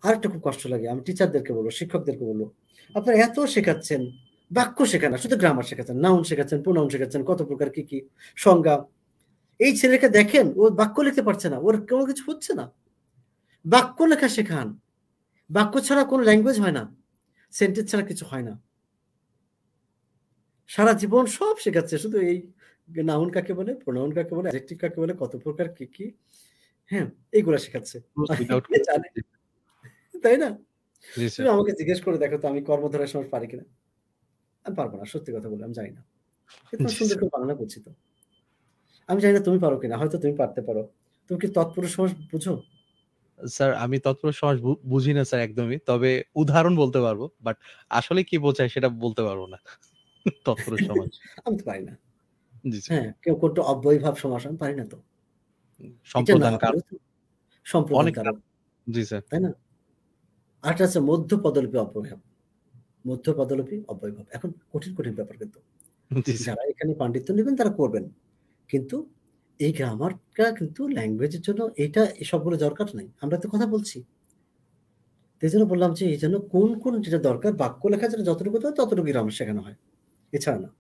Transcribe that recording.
আরেকটা খুব কষ্ট লাগে। আমি টিচারদেরকে বলব, শিক্ষকদেরকে বলব, আপনারা এত শেখাচ্ছেন, বাক্য শেখান না, শুধু গ্রামার শেখাচ্ছেন, নাউন শেখাচ্ছেন, প্রোনাউন শেখাচ্ছেন, কত প্রকার কি সংজ্ঞা। এই ছেলেকে দেখেন, ও বাক্য লিখতে পারছে না, ওর কোনো কিছু হচ্ছে না। বাক্য লেখা শেখান। বাক্য ছাড়া কোনো ল্যাঙ্গুয়েজ হয় না। সেন্টেন্স ছাড়া কিছু হয় না। সারা জীবন সব শেখাচ্ছে। শুধু এই নাউন কাকে বলে, প্রোনাউন কাকে বলে, অ্যাডজেক্টিভ কাকে বলে, কত প্রকার কি, হ্যাঁ? এইগুলা শেখাচ্ছে। উইথআউট কে জানে, তাই না? জি তুমি স্যার। আমাকে জিজ্ঞেস করে দেখো তো আমি কর্মধারয় সমাস পারি কিনা? আমি পারব না। সত্যি কথা বলি আমি জানি না। কিন্তু আমি জি সুন্দর স্যার। করে বানানো করছি তো। আমি জানি না তুমি পারো কিনা। হয়তো তুমি পারতে পারো। তুমি কি তৎপুরুষ সমাস বুঝো? স্যার আমি তৎপুরুষ সমাস বুঝি না স্যার একদমই। তবে উদাহরণ বলতে পারবো। বাট আসলে কি বোঝায় সেটা বলতে পারব না। তৎপুরুষ সমাস। আমি তো পারি না। জি স্যার। হ্যাঁ, কেউ করতো অব্যয়ীভাব সমাস। আমি পারি না তো। এটা না সম্প্রদান কাল। পারো তো সম্প্রদান অনেক কারক। জি স্যার। তাই না? আরেকটা আছে মধ্য পদলিপি অব্যয়ভাব। মধ্য পদলিপি অব্যয়ভাব। এখন কঠিন ব্যাপার কিন্তু। জি স্যার। যারা এখানে পাণ্ডিত্য নিবেন তারা করবেন। কিন্তু এই গ্রামারটা কিন্তু ল্যাঙ্গুয়েজের জন্য এইটা সবগুলো দরকার নাই। আমরা তো কথা বলছি। এজন্য বললাম যে এইজন্য কোন যেটা দরকার বাক্য লেখার জন্য যতটুকু দরকার ততটুকুই গ্রামার শেখানো হয়। এছাড়া না।